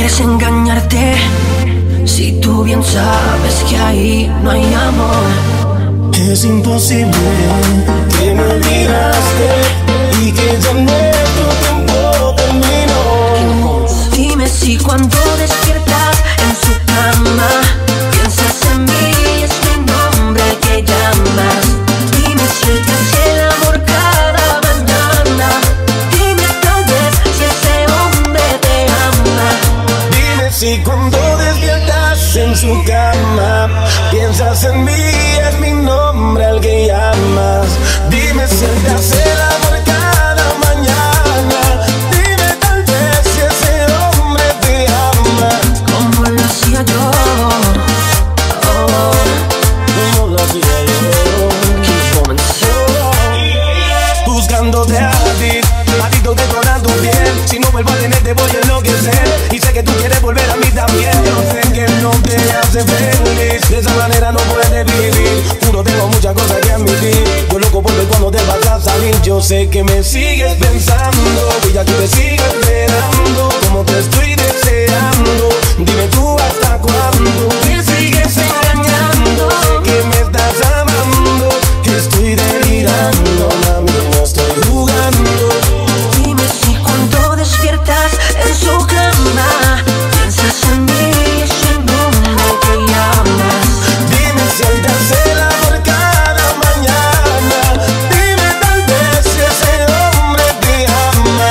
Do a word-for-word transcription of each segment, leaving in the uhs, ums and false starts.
quieres engañarte, si tú bien sabes que ahí no hay amor. Es imposible que me olvidaste y que ya nuestro tiempo terminó. Dime si cuando despiertas en su cama piensas en mí y es mi nombre el que llamas. Dime si él te hace el amor cada mañana. Dime tal vez si ese hombre te ama. Dime si cuando despiertas en su cama piensas en mí y es mi nombre al que llamas. Dime si él te hace el amor cada mañana. Dime tal vez si ese hombre te ama. Como lo hacía yo, oh, Como lo hacía yo. Keep woman. Buscándote a ti, adicto de toda tu piel. Si no vuelvo a tenerte voy a enloquecer. Y sé que tú quieres volver a mí también. Yo sé que no te hace feliz, de esa manera no puedes vivir. Juro tengo muchas cosas que admitir. Yo loco por ver cuando te vas a salir. Yo sé que me sigues pensando y aquí te sigo esperando. Como te estoy deseando. Dime tú hasta cuándo me sigues engañando. Que me estás amando, que estoy delirando. Mami, no estoy jugando. Dime si cuando despiertas en su cama piensas en mí y es el nombre que llamas. Dime si él te hace el amor cada mañana. Dime tal vez si ese hombre te ama.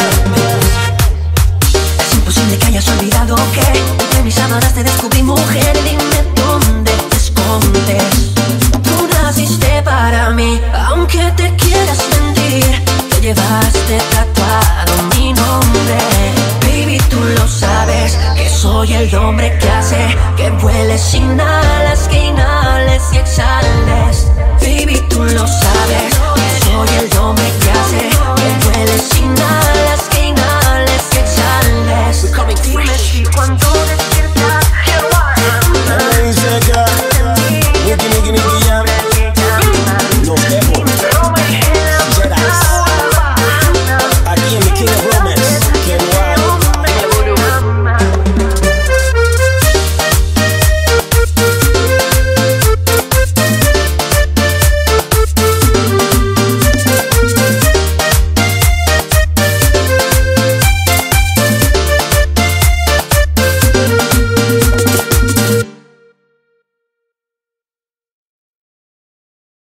Es imposible que hayas olvidado que entre mis sábanas te descubrí mujer. Dime dónde te escondes. Tú naciste para mí, aunque te quieras mentir. Te llevaste tatuado mi nombre. Baby, tú lo sabes, que soy el hombre que hace que vueles sin alas, que inhales